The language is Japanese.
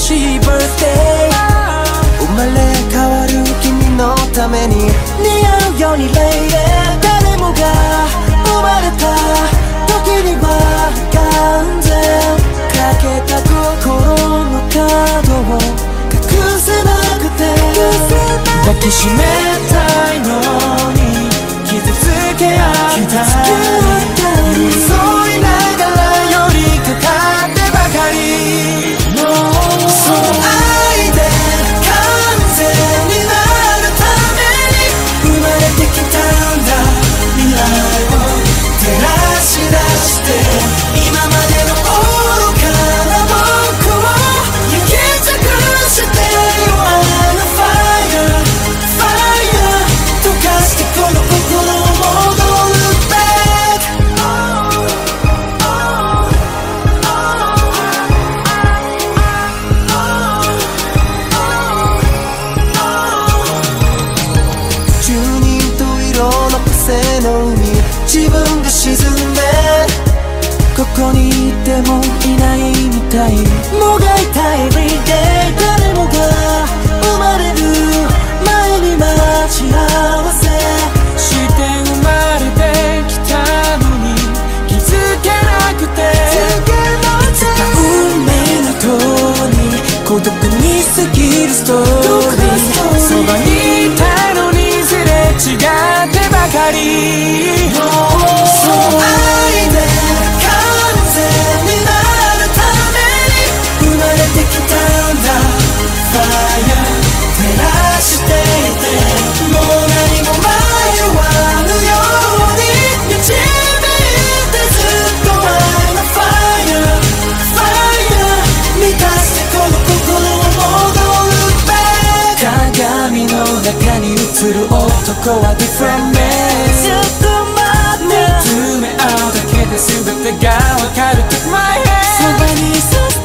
しい birthday 生まれ変わる君のために似合うように lady 誰もが生まれた時には完全かけた心の角を隠せなくて抱きしめたいのに傷つけ合った寄り添いながら寄りかかってばかりその愛で完全になるために生まれてきたんだ未来を照らし出して今までの愚かな僕を焼き尽くして You are the fire fire 溶かしてこの心を戻る back 十人十色の風の海自分が沈んでここにいてもいないみたいもがいたい everyday 誰もが生まれる前に待ち合わせして生まれてきたのに気づけなくていつか運命の塔に孤独に過ぎるストーリーそばにいたのにすれ違ってばかりその愛で完全になるために生まれてきたんだ Fire 照らしていてもう何も迷わぬように導いてずっと I'm a fire fire 満たしてこの心を戻る back 鏡の中に映る男は different man ずっと待って見つめ合うだけで全てがわかる Take my hand そばにいさせて